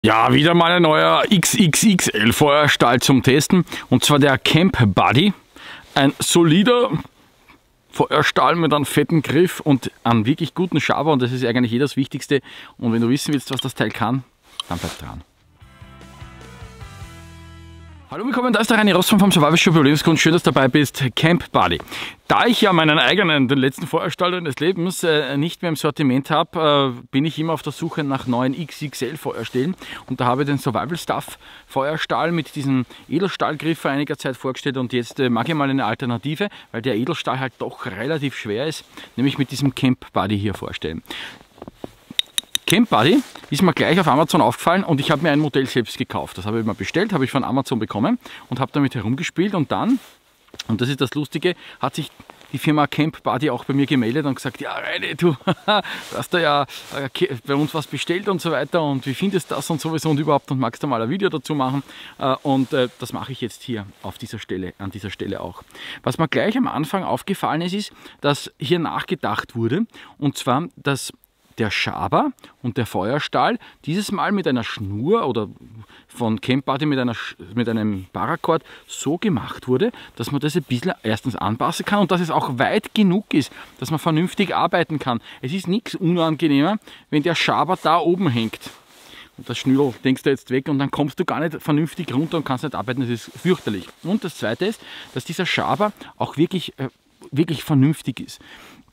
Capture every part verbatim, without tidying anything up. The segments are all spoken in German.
Ja, wieder mal ein neuer X X X L Feuerstahl zum Testen, und zwar der Camp Buddy. Ein solider Feuerstahl mit einem fetten Griff und einem wirklich guten Schaber, und das ist eigentlich eh das Wichtigste. Und wenn du wissen willst, was das Teil kann, dann bleib dran. Hallo, willkommen, da ist der Reini Ross vom Survival Shop Überlebenskunst. Schön, dass du dabei bist. Camp Buddy. Da ich ja meinen eigenen, den letzten Feuerstahl des Lebens äh, nicht mehr im Sortiment habe, äh, bin ich immer auf der Suche nach neuen X X L Feuerstellen. Und da habe ich den Survival Stuff Feuerstahl mit diesem Edelstahlgriff vor einiger Zeit vorgestellt, und jetzt äh, mag ich mal eine Alternative, weil der Edelstahl halt doch relativ schwer ist, nämlich mit diesem Camp Buddy hier vorstellen. Camp Buddy ist mir gleich auf Amazon aufgefallen, und ich habe mir ein Modell selbst gekauft. Das habe ich mir bestellt, habe ich von Amazon bekommen und habe damit herumgespielt, und dann, und das ist das Lustige, hat sich die Firma Camp Buddy auch bei mir gemeldet und gesagt: Ja, Reini, du hast da ja bei uns was bestellt und so weiter, und wie findest du das und sowieso und überhaupt, und magst du mal ein Video dazu machen? Und das mache ich jetzt hier auf dieser Stelle, an dieser Stelle auch. Was mir gleich am Anfang aufgefallen ist, ist, dass hier nachgedacht wurde, und zwar, dass der Schaber und der Feuerstahl dieses Mal mit einer Schnur oder von Camp Buddy mit, einer, mit einem Paracord so gemacht wurde, dass man das ein bisschen erstens anpassen kann und dass es auch weit genug ist, dass man vernünftig arbeiten kann. Es ist nichts unangenehmer, wenn der Schaber da oben hängt. Und das Schnürl denkst du jetzt weg, und dann kommst du gar nicht vernünftig runter und kannst nicht arbeiten. Das ist fürchterlich. Und das Zweite ist, dass dieser Schaber auch wirklich, äh, wirklich vernünftig ist.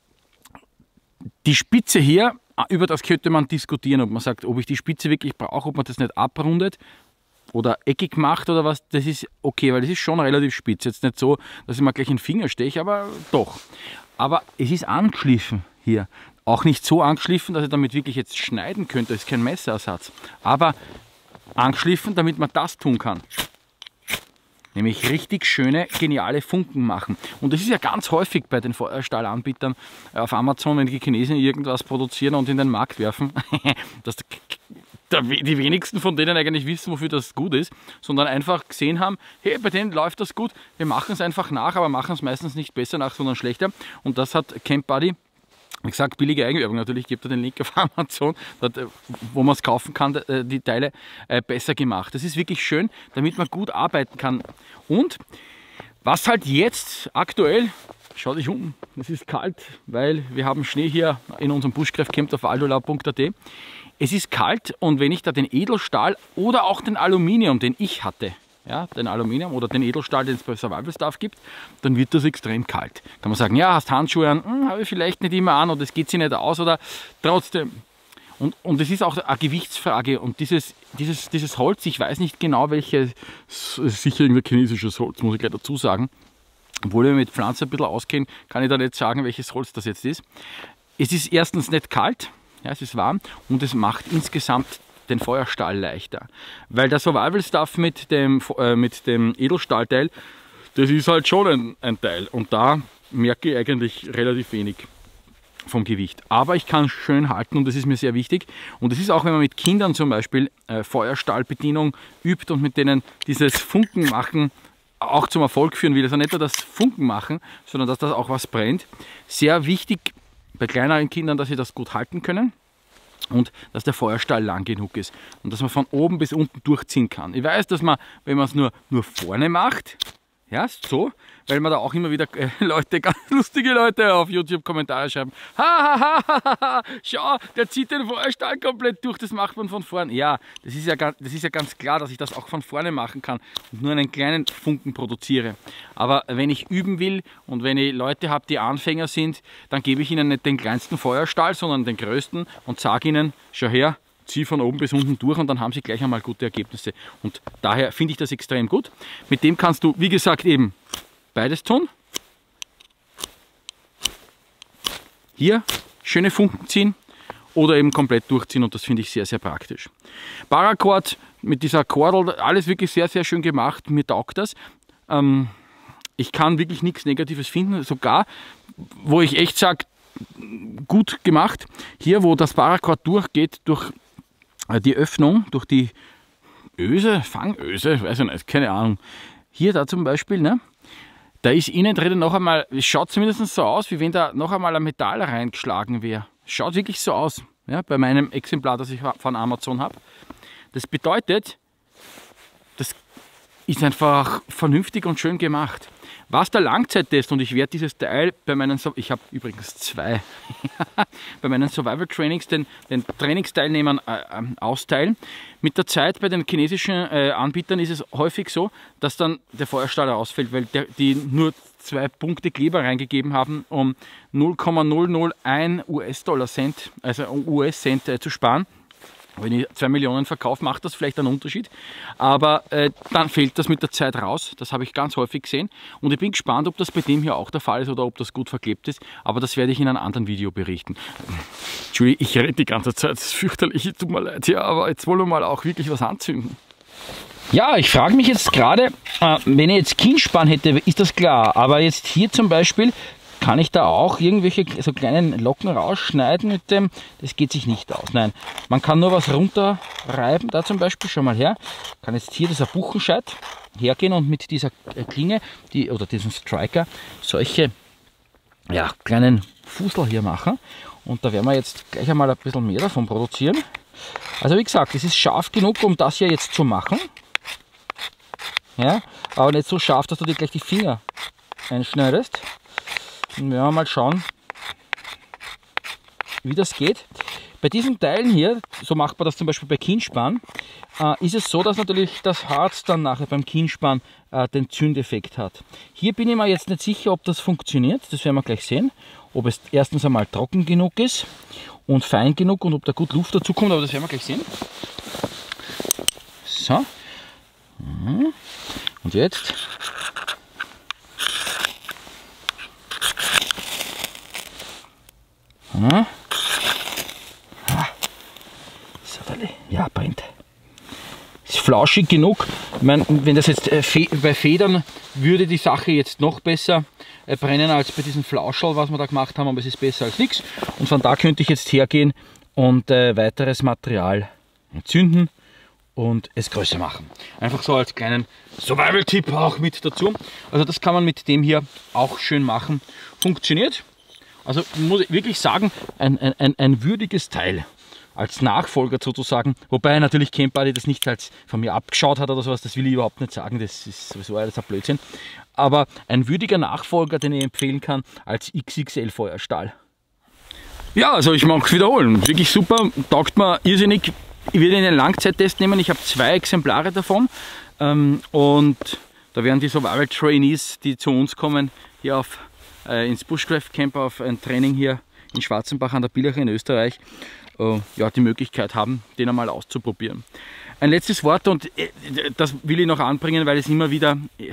Die Spitze hier, über das könnte man diskutieren, ob man sagt, ob ich die Spitze wirklich brauche, ob man das nicht abrundet oder eckig macht oder was. Das ist okay, weil das ist schon relativ spitz. Jetzt nicht so, dass ich mir gleich in den Finger steche, aber doch. Aber es ist angeschliffen hier. Auch nicht so angeschliffen, dass ich damit wirklich jetzt schneiden könnte. Das ist kein Messerersatz. Aber angeschliffen, damit man das tun kann. Nämlich richtig schöne, geniale Funken machen. Und das ist ja ganz häufig bei den Feuerstahlanbietern auf Amazon, wenn die Chinesen irgendwas produzieren und in den Markt werfen, dass die wenigsten von denen eigentlich wissen, wofür das gut ist, sondern einfach gesehen haben, hey, bei denen läuft das gut, wir machen es einfach nach, aber machen es meistens nicht besser nach, sondern schlechter. Und das hat Camp Buddy, wie gesagt, billige Eigenwerbung natürlich, ich gebe da den Link auf Amazon, wo man es kaufen kann, die Teile besser gemacht. Das ist wirklich schön, damit man gut arbeiten kann. Und was halt jetzt aktuell, schau dich um, es ist kalt, weil wir haben Schnee hier in unserem Bushcraft Camp auf aldolau punkt at. Es ist kalt, und wenn ich da den Edelstahl oder auch den Aluminium, den ich hatte, ja, den Aluminium oder den Edelstahl, den es bei Survival Stuff gibt, dann wird das extrem kalt. Kann man sagen, ja, hast Handschuhe an, hm, habe ich vielleicht nicht immer an, oder es geht sich nicht aus, oder trotzdem. Und, und es ist auch eine Gewichtsfrage, und dieses, dieses, dieses Holz, ich weiß nicht genau welches, sicher irgendein chinesisches Holz, muss ich gleich dazu sagen. Obwohl wir mit Pflanzen ein bisschen auskennen, kann ich da nicht sagen, welches Holz das jetzt ist. Es ist erstens nicht kalt, ja, es ist warm, und es macht insgesamt den Feuerstahl leichter. Weil der Survival Stuff mit dem, äh, mit dem Edelstahlteil, das ist halt schon ein, ein Teil, und da merke ich eigentlich relativ wenig vom Gewicht. Aber ich kann schön halten, und das ist mir sehr wichtig. Und das ist auch, wenn man mit Kindern zum Beispiel äh, Feuerstahlbedienung übt und mit denen dieses Funken machen auch zum Erfolg führen will. Also nicht nur das Funken machen, sondern dass das auch was brennt. Sehr wichtig bei kleineren Kindern, dass sie das gut halten können. Und dass der Feuerstahl lang genug ist und dass man von oben bis unten durchziehen kann. Ich weiß, dass man, wenn man es nur, nur vorne macht, ja, so, weil man da auch immer wieder äh, Leute, ganz lustige Leute auf YouTube Kommentare schreiben, ha, ha, ha, ha, ha, schau, der zieht den Feuerstahl komplett durch, das macht man von vorne. Ja, das ist ja, das ist ja ganz klar, dass ich das auch von vorne machen kann und nur einen kleinen Funken produziere. Aber wenn ich üben will und wenn ich Leute habe, die Anfänger sind, dann gebe ich ihnen nicht den kleinsten Feuerstahl, sondern den größten, und sage ihnen, schau her, zieh von oben bis unten durch, und dann haben sie gleich einmal gute Ergebnisse. Und daher finde ich das extrem gut. Mit dem kannst du, wie gesagt, eben beides tun. Hier schöne Funken ziehen oder eben komplett durchziehen, und das finde ich sehr, sehr praktisch. Paracord mit dieser Kordel, alles wirklich sehr, sehr schön gemacht. Mir taugt das. Ähm, ich kann wirklich nichts Negatives finden, sogar, wo ich echt sage, gut gemacht. Hier, wo das Paracord durchgeht, durch die Öffnung, durch die Öse, Fangöse, weiß ich nicht, keine Ahnung. Hier da zum Beispiel, ne? Da ist innen drin noch einmal, es schaut zumindest so aus, wie wenn da noch einmal ein Metall reingeschlagen wäre. Schaut wirklich so aus, ja, bei meinem Exemplar, das ich von Amazon habe. Das bedeutet, das ist einfach vernünftig und schön gemacht. Was der Langzeittest, und ich werde dieses Teil bei meinen, ich habe übrigens zwei, bei meinen Survival Trainings den, den Trainingsteilnehmern äh, austeilen. Mit der Zeit bei den chinesischen äh, Anbietern ist es häufig so, dass dann der Feuerstahl ausfällt, weil der, die nur zwei Punkte Kleber reingegeben haben, um null Komma null null eins US-Dollar Cent, also U S-Cent äh, zu sparen. Wenn ich zwei Millionen verkaufe, macht das vielleicht einen Unterschied. Aber äh, dann fällt das mit der Zeit raus. Das habe ich ganz häufig gesehen. Und ich bin gespannt, ob das bei dem hier auch der Fall ist oder ob das gut verklebt ist. Aber das werde ich in einem anderen Video berichten. Entschuldigung, ich rede die ganze Zeit. Das ist fürchterlich. Tut mir leid. Ja, aber jetzt wollen wir mal auch wirklich was anzünden. Ja, ich frage mich jetzt gerade, äh, wenn ich jetzt Kienspan hätte, ist das klar. Aber jetzt hier zum Beispiel, kann ich da auch irgendwelche so kleinen Locken rausschneiden mit dem? Das geht sich nicht aus. Nein, man kann nur was runterreiben. Da zum Beispiel, schau mal her. Kann jetzt hier dieser Buchenscheit hergehen und mit dieser Klinge, die, oder diesem Striker, solche ja, kleinen Fußel hier machen. Und da werden wir jetzt gleich einmal ein bisschen mehr davon produzieren. Also wie gesagt, es ist scharf genug, um das hier jetzt zu machen. Ja, aber nicht so scharf, dass du dir gleich die Finger einschneidest. Und werden wir mal schauen, wie das geht. Bei diesen Teilen hier, so macht man das zum Beispiel bei Kienspan, äh, ist es so, dass natürlich das Harz dann nachher beim Kienspan äh, den Zündeffekt hat. Hier bin ich mir jetzt nicht sicher, ob das funktioniert. Das werden wir gleich sehen. Ob es erstens einmal trocken genug ist und fein genug und ob da gut Luft dazu kommt, aber das werden wir gleich sehen. So. Und jetzt Ah. Ja, brennt. Ist flauschig genug. Ich meine, wenn das jetzt äh, fe bei Federn würde die Sache jetzt noch besser äh, brennen als bei diesem Flauscherl, was wir da gemacht haben, aber es ist besser als nichts. Und von da könnte ich jetzt hergehen und äh, weiteres Material entzünden und es größer machen. Einfach so als kleinen Survival-Tipp auch mit dazu. Also das kann man mit dem hier auch schön machen. Funktioniert. Also muss ich wirklich sagen, ein, ein, ein würdiges Teil als Nachfolger sozusagen, wobei natürlich Camp Buddy das nicht als von mir abgeschaut hat oder sowas, das will ich überhaupt nicht sagen, das ist sowieso alles ein Blödsinn. Aber ein würdiger Nachfolger, den ich empfehlen kann, als X X L Feuerstahl. Ja, also ich mag es wiederholen, wirklich super, taugt mir irrsinnig. Ich werde einen Langzeittest nehmen, ich habe zwei Exemplare davon ähm, und da werden die Survival Trainees, die zu uns kommen, hier auf ins Bushcraft Camp auf ein Training hier in Schwarzenbach an der Billacher in Österreich äh, ja, die Möglichkeit haben, den einmal auszuprobieren. Ein letztes Wort, und äh, das will ich noch anbringen, weil es immer wieder äh,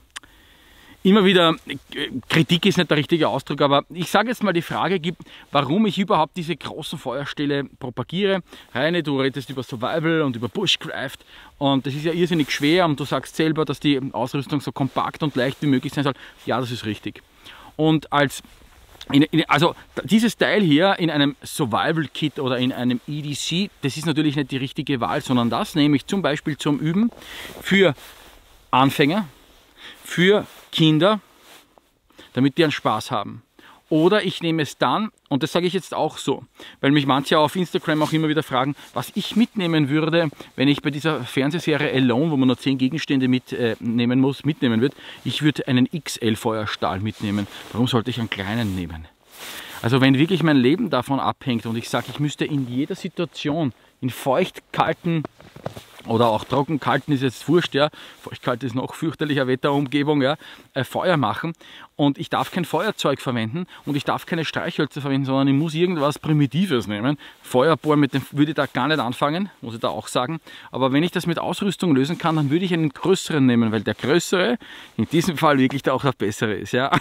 immer wieder, äh, Kritik ist nicht der richtige Ausdruck, aber ich sage jetzt mal die Frage gibt, warum ich überhaupt diese großen Feuerställe propagiere. Reine, du redest über Survival und über Bushcraft und das ist ja irrsinnig schwer und du sagst selber, dass die Ausrüstung so kompakt und leicht wie möglich sein soll. Ja, das ist richtig. Und als, in, in, also dieses Teil hier in einem Survival Kit oder in einem E D C, das ist natürlich nicht die richtige Wahl, sondern das nehme ich zum Beispiel zum Üben für Anfänger, für Kinder, damit die einen Spaß haben. Oder ich nehme es dann, und das sage ich jetzt auch so, weil mich manche auf Instagram auch immer wieder fragen, was ich mitnehmen würde, wenn ich bei dieser Fernsehserie Alone, wo man nur zehn Gegenstände mitnehmen muss, mitnehmen würde. Ich würde einen X L Feuerstahl mitnehmen. Warum sollte ich einen kleinen nehmen? Also wenn wirklich mein Leben davon abhängt und ich sage, ich müsste in jeder Situation, in feucht, kalten oder auch trocken, kalten ist jetzt wurscht, ja, feuchtkalt ist noch fürchterlicher Wetterumgebung, ja, äh, Feuer machen und ich darf kein Feuerzeug verwenden und ich darf keine Streichhölzer verwenden, sondern ich muss irgendwas Primitives nehmen. Feuerbohren mit dem würde ich da gar nicht anfangen, muss ich da auch sagen, aber wenn ich das mit Ausrüstung lösen kann, dann würde ich einen größeren nehmen, weil der größere in diesem Fall wirklich auch der bessere ist, ja.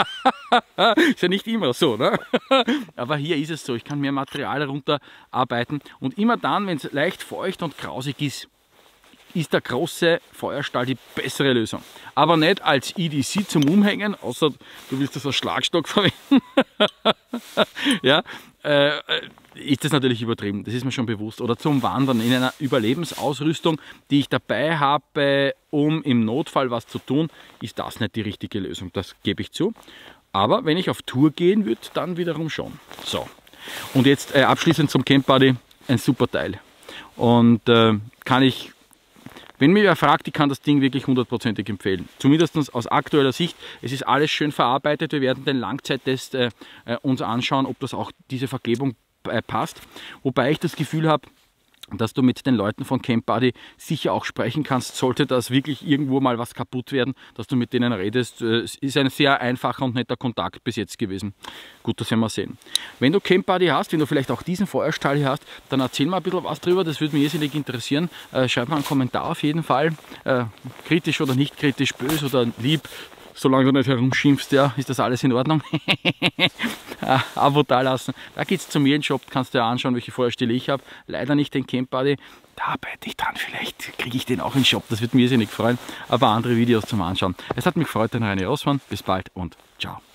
Ist ja nicht immer so, ne? Aber hier ist es so, ich kann mehr Material runterarbeiten und immer dann, wenn es leicht feucht und grausig ist, ist der große Feuerstahl die bessere Lösung. Aber nicht als E D C zum Umhängen, außer du willst das als Schlagstock verwenden. Ja, äh, ist das natürlich übertrieben, das ist mir schon bewusst. Oder zum Wandern in einer Überlebensausrüstung, die ich dabei habe, um im Notfall was zu tun, ist das nicht die richtige Lösung, das gebe ich zu. Aber wenn ich auf Tour gehen würde, dann wiederum schon. So, und jetzt äh, abschließend zum Camp Buddy, ein super Teil. und äh, kann ich, wenn mich wer fragt, ich kann das Ding wirklich hundertprozentig empfehlen. Zumindest aus aktueller Sicht. Es ist alles schön verarbeitet. Wir werden den Langzeittest äh, uns anschauen, ob das auch diese Verklebung äh, passt. Wobei ich das Gefühl habe, dass du mit den Leuten von Camp Buddy sicher auch sprechen kannst, sollte das wirklich irgendwo mal was kaputt werden, dass du mit denen redest. Es ist ein sehr einfacher und netter Kontakt bis jetzt gewesen. Gut, das werden wir sehen. Wenn du Camp Buddy hast, wenn du vielleicht auch diesen Feuerstahl hier hast, dann erzähl mal ein bisschen was drüber, das würde mich irrsinnig interessieren. Äh, schreib mal einen Kommentar auf jeden Fall, äh, kritisch oder nicht kritisch, böse oder lieb. Solange du nicht herumschimpfst, ja, ist das alles in Ordnung. Abo da lassen. Da geht's zu mir in den Shop, kannst du dir anschauen, welche Feuerstelle ich habe. Leider nicht den Camp Buddy. Da arbeite ich dran, vielleicht kriege ich den auch in den Shop. Das würde mich irrsinnig freuen. Aber andere Videos zum Anschauen. Es hat mich gefreut, dein Reini Rossmann. Bis bald und ciao.